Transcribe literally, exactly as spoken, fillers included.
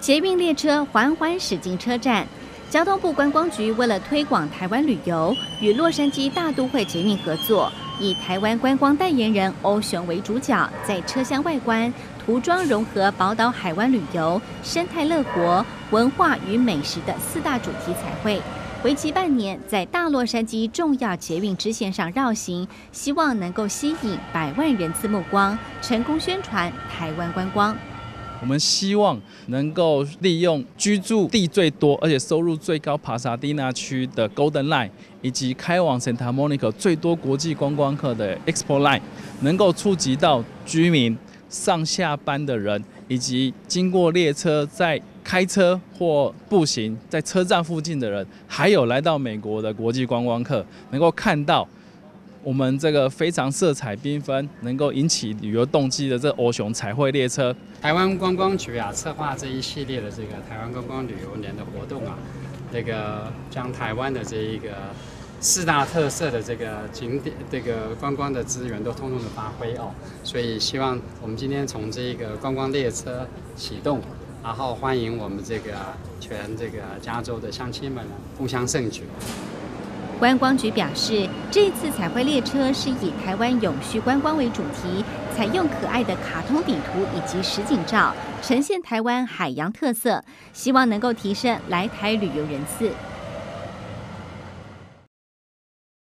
捷运列车缓缓驶进车站。交通部观光局为了推广台湾旅游，与洛杉矶大都会捷运合作，以台湾观光代言人欧雄为主角，在车厢外观、涂装融合宝岛海湾旅游、生态乐活、文化与美食的四大主题彩绘。为期半年，在大洛杉矶重要捷运支线上绕行，希望能够吸引百万人次目光，成功宣传台湾观光。 我们希望能够利用居住地最多而且收入最高帕萨蒂纳区的 Golden Line， 以及开往 Santa Monica 最多国际观光客的 Expo Line， 能够触及到居民、上下班的人，以及经过列车在开车或步行在车站附近的人，还有来到美国的国际观光客，能够看到我们这个非常色彩缤纷、能够引起旅游动机的这欧雄彩绘列车。 台湾观光局啊，策划这一系列的这个台湾观光旅游年的活动啊，这个将台湾的这一个四大特色的这个景点、这个观光的资源都通通的发挥哦。所以希望我们今天从这个观光列车启动，然后欢迎我们这个全这个加州的乡亲们共襄盛举。 观光局表示，这次彩绘列车是以台湾永续观光为主题，采用可爱的卡通底图以及实景照，呈现台湾海洋特色，希望能够提升来台旅游人次。